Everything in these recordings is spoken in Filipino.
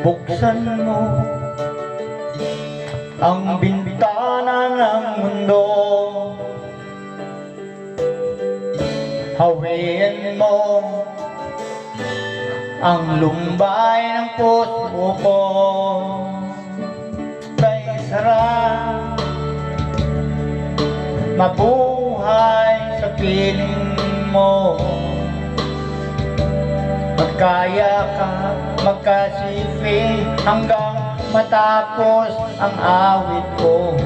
buksan mo ang bintana ng mundo. Hawiin mo ang lumbay ng puso ko. Kay sarap mabuhay sa piling mo. Magkayakap, magkasiping hanggang matapos ang awit ko.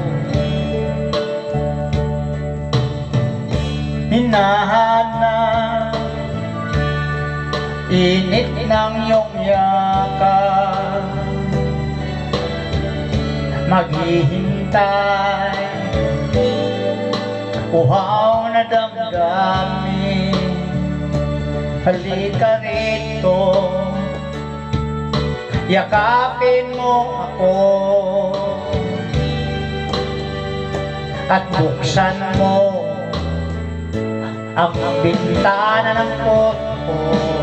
Hinahanap init ng iyong yakap, maghihintay uhaw na damdamin. Halika rito, yakapin mo ako at buksan mo ang bintana ng puso ko.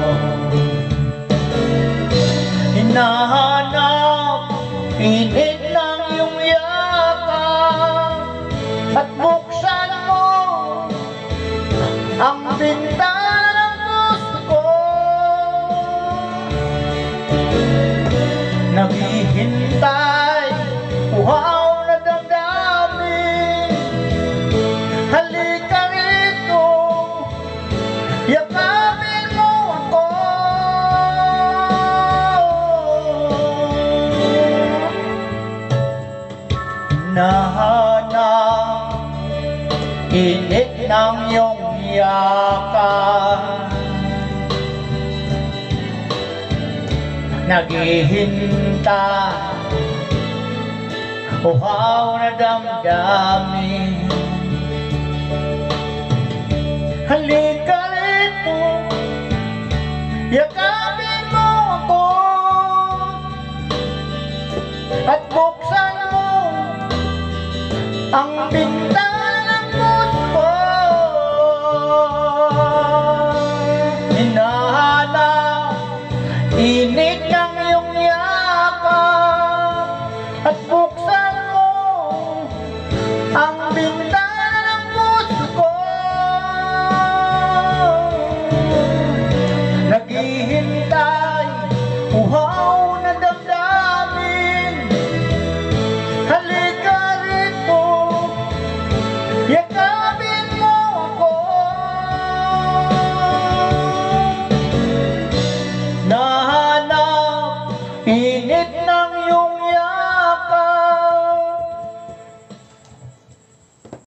Hinahanap init ng iyong yakap at buksan mo ang bintana ng puso ko. Naghihintay uhaw na damdamin. Halika rito, yakapin mo ako. Hinahanap init ng iyong yakap, naghihintay uhaw na damdamin. Halika rito, yakapin mo ako at buksan mo ang bintana ng puso ko. Hinahanap init ng iyong yakap at buksan mo ang bintana ng puso ko. Naghihintay uhaw na damdamin. Halika rito, yakapin mo ako. Nahanap init ng iyong yakap